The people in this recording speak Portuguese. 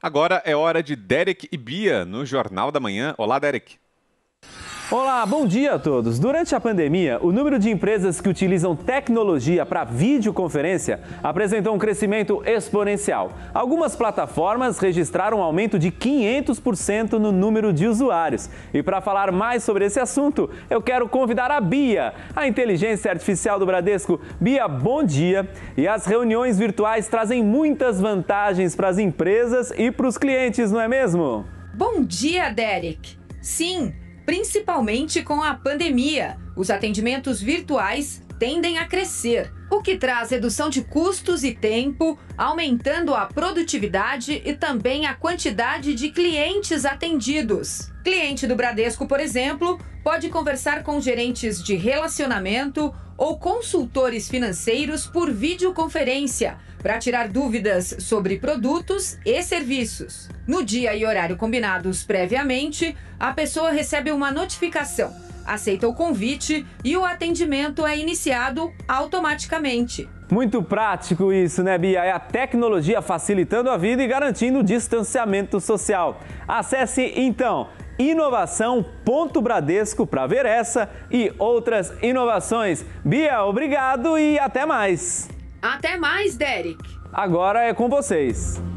Agora é hora de Derek e Bia no Jornal da Manhã. Olá, Derek. Olá, bom dia a todos. Durante a pandemia, o número de empresas que utilizam tecnologia para videoconferência apresentou um crescimento exponencial. Algumas plataformas registraram um aumento de 500% no número de usuários. E para falar mais sobre esse assunto, eu quero convidar a Bia, a inteligência artificial do Bradesco. Bia, bom dia. E as reuniões virtuais trazem muitas vantagens para as empresas e para os clientes, não é mesmo? Bom dia, Derek. Sim. Principalmente com a pandemia, os atendimentos virtuais tendem a crescer, o que traz redução de custos e tempo, aumentando a produtividade e também a quantidade de clientes atendidos. Cliente do Bradesco, por exemplo, pode conversar com gerentes de relacionamento ou consultores financeiros por videoconferência para tirar dúvidas sobre produtos e serviços. No dia e horário combinados previamente, a pessoa recebe uma notificação, aceita o convite e o atendimento é iniciado automaticamente. Muito prático isso, né, Bia? É a tecnologia facilitando a vida e garantindo o distanciamento social. Acesse então inovação.bradesco para ver essa e outras inovações. Bia, obrigado e até mais. Até mais, Derek. Agora é com vocês.